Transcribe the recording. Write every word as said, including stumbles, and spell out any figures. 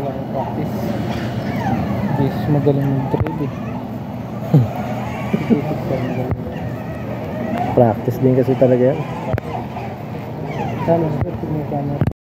Parang practice. Jesus, magaling mag-trade eh. Practice din kasi talaga yan. Sana sa pagkakana.